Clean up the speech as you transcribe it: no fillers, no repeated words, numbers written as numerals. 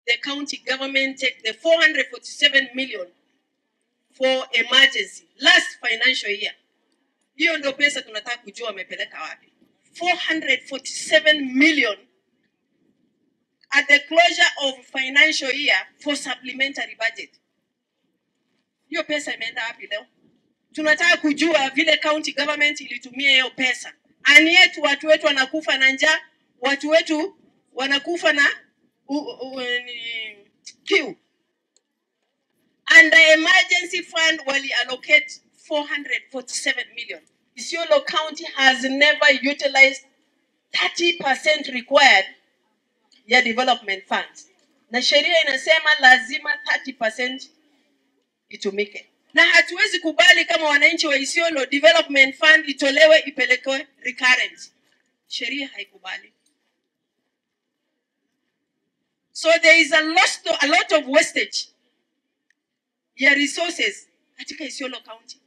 the county government take the 447 million for emergency last financial year. Hiyo ndio pesa tunataka kujua wamepeleka wapi. 447 million at the closure of financial year for supplementary budget. Hiyo pesa imeenda wapi leo? Tunataka kujua vile county government ilitumia hiyo pesa. Ani yetu watu wetu wanakufa na njaa, watu wetu wanakufa na kiu. And the emergency fund wali allocate 447 million. Isiolo County has never utilized 30% required ya development funds. Na sheria inasema lazima 30% itumike. Na hatuwezi kubali kama wananchi wa Isiolo development fund itolewe ipelekwe recurrent. Sheria haikubali. So there is a lot of wastage ya resources katika Isiolo County.